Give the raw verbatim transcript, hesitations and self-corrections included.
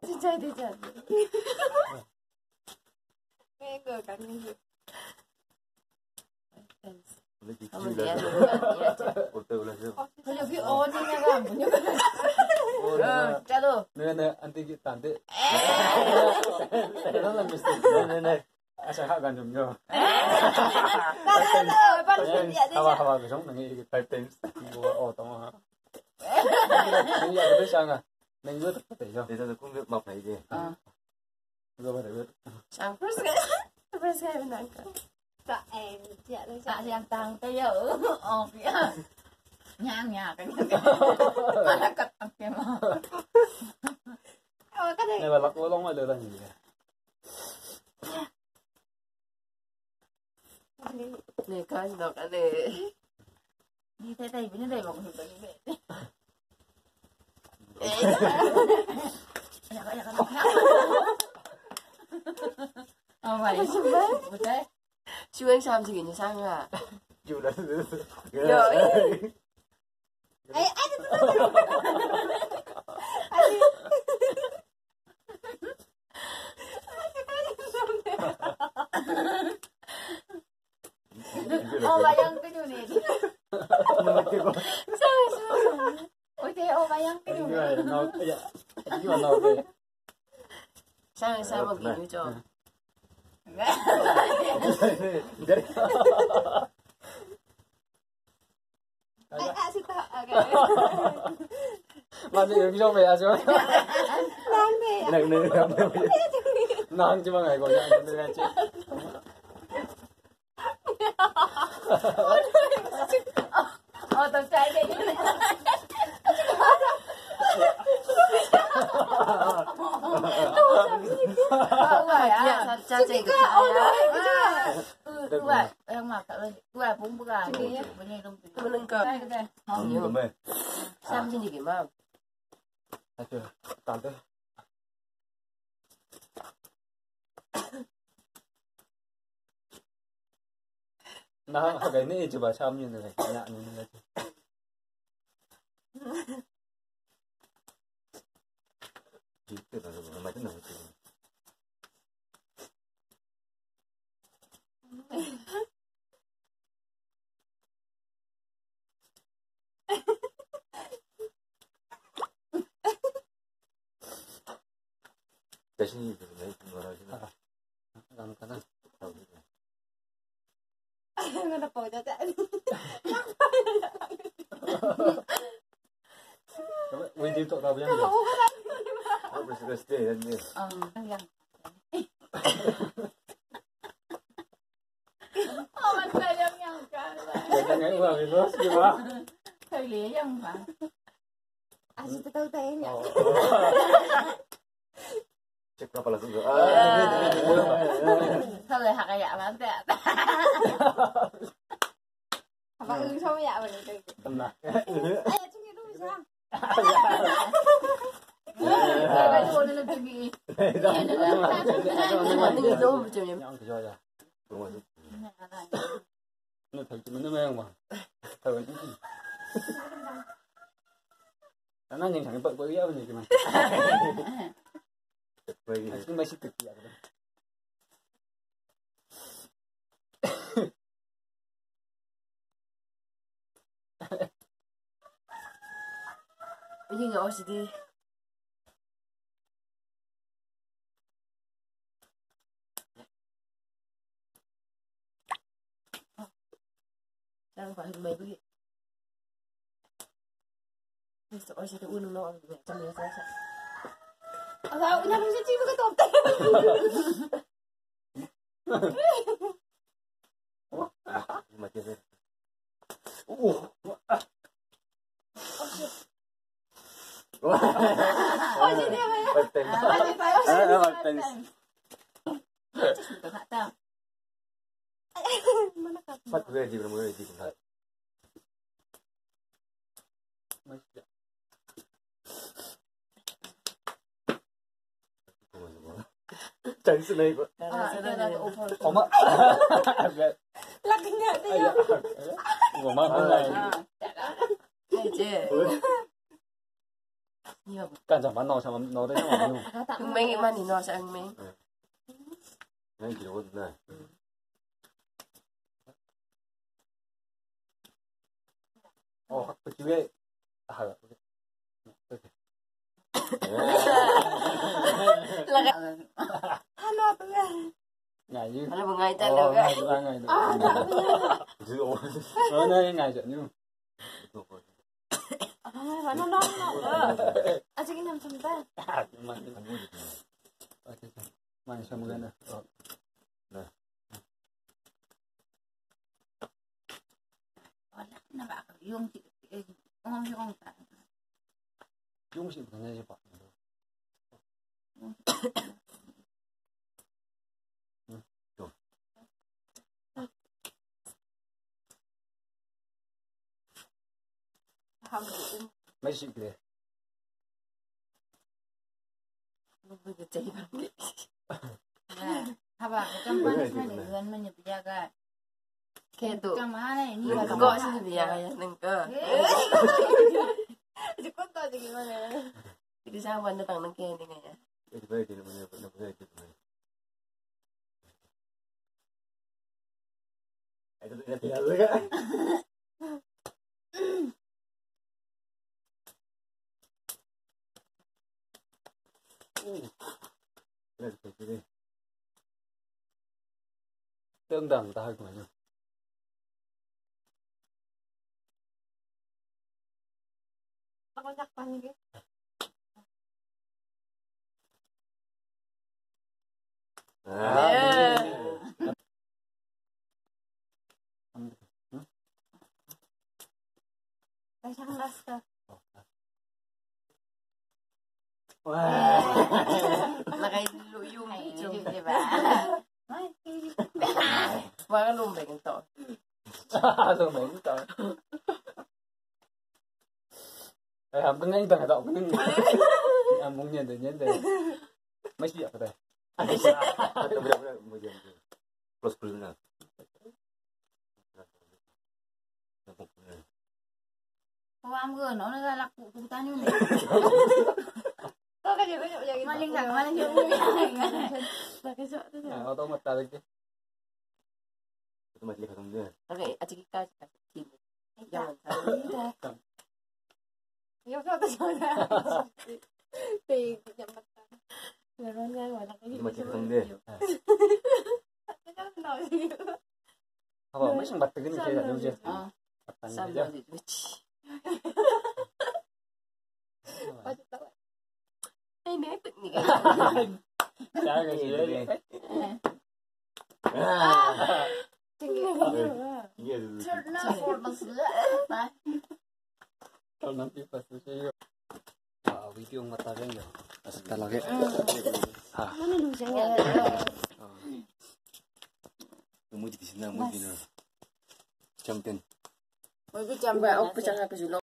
진짜 되지 않네. 이거 가는 거. 한번 내야 돼. 어때 그래서? 근데 여기 어디냐가 안 보냐? 어, 짜도. 네네 안돼 kita 안돼. Nó là mistake. Này này. Asa ha gan dùm vô. 나나나 빨리 준비해야 되지. Hava hava cái giống này cái tên của ô tô hả? Bây giờ biết sao à? Mình biết có thể không? Thì sao cũng biết bọc này gì? 어. Rồi có thể biết. 자, 벌써 벌써 해면 나니까. Dạ em dạ đây 자, dạ. 그냥 땅 떼요. 어, 그냥 nhang nhà cái mà nó cắt ăn kia mà. Ờ cái này. Này là lọc lông ở đây là gì? 네, 가지 너가 네. 니 대다 이번에 내 먹는 거 이제. 에이. 약간 약간 어, mày một thế. Chú anh sao thì như sang à? Dù đã Rồi. Ê ai từ từ. Ai. Ô bayang cái điều này đi. Sao sao? Ôi thế ô bayang cái điều này. nó cái mà nó về Sao sao mà kiểu cho. Ai ai xin tao. Ok. mà thì 여기 좀 해야죠. Đang về. này này làm đâu non chứ mà ngày còn ra nên là chứ. Ờ tao chạy đi. Uầy à, cha chị cái này. Ừ, uầy, em mặc cả lên. Uầy cũng bữa à. Bên này đông từ. Bên lưng cờ. Đây cái này. Không nhiều. Xem trên gì kì mà. À chưa, tạm thế. Nah, cái này coba sam như này, nhẹ như này. Gitu lah, macam mana tu? Jadi itu nih, orang itu. Kamu kan? Nggak ada pokoknya tak. Mình tiếp tục đâu nhá. Không phải stress để anh đi. Ờ, đang Ồ, anh đây đang nhăn cả. Đang nghĩ vào cái đó gì mà. Thời lía dân mà. À chị tao tay nhỉ. Cek berapa langsung ke? Thôi rồi hạt dạ mà anh tẹt. Bà ưng sao dạ vậy đây. Tenang. Ai chung cái đuôi sao? Cái cái đuôi nó tự bị. Nhưng mà nó đâu mà chịu nhỉ? Nhang cái gì? Nó thấy mình nó mê mà. Thôi chứ gì. Nó nhìn thẳng bận bự vậy gì mà. Cái máy xịt cực vậy. Nhưng mà gì đi. Đang phải mấy cái. Thì sợ gì tôi uống nó mẹ trong nhà sao sao. Ờ sao nhà nó sẽ chim cái tôm tê. Mà chưa biết. Ủa. Ôi chị đi về. Bật tên. Ôi chị phải ôi chị. À, bật tên. Tự hạ tao. Bật về gì mà mới gì cũng thật. Tránh sự này. À, đây là ổ phơi. Có mà. Là cái nhà đi. Của má hôm nay. Hay chứ. nhiều Kan sama no sama no đấy sama no. hương men mà thì nó sẽ hương men ngay chỉ có này Oh, kecil. Ah, là Ano to yan? ngày như. là một ngày ta Oh, được ngày ba ngày được. Bữa nay ngày chuyện như. Ah, ano no no. Ah, sige na sampai. Ah, man. Okay. Man siya maganda. Oh. wala na ba yung yung yung ta Yung si bukan aja Pak. Mấy chị kìa. bây giờ chạy bằng đi Haba, trong ban này để gần mình nhập ra cái. khen tụ Trong má này như nhưng là mà gọi xin thì à đừng cơ Chỉ có tôi thì gimana? thì sao mà nó bằng năng khen như này itu baik ini punya punya punya itu punya itu tidak tidak juga tidak seperti ini Tương đẳng ta của nhau. Ako sakpan gitu. Pasang rasta. là cái nội dung Hay chung như vậy bà. Mai kia. và cái lùm bệnh tội Rồi mấy trời. Đây làm cái ngay tầng đậu cáiนึง. Em muốn nhìn được nhìn được. Mấy chị ở đây. benar benar benar plus plus benar Không ăn vừa nó ra lạc cụ cụ ta như này. có cái gì ví dụ như Mà linh thẳng mà linh thẳng. là cái sợ thế À, auto mata lagi. itu masih ketemu dia oke aja kita thì jangan salah Yêu sao tôi sao ra. Thì nhậm mặt. là nó ra gọi là cái gì itu masih ketemu dia Cái đó nói gì. Apa mấy sang batu gini kayak dulu aja. Ờ. Batan sao aja. mà gì Pas tahu. đây nè tự nhiên cái Saya kayak sih. Tinggi. iya itu Cerna formas. Nah, Kalau nanti pas saya ah video mata kan ya. Setelah lagi. Ah. mana lu saya? kamu di sini kamu di sini jam ten Ôi cái chăm bà ốc cái chăm hai cái gì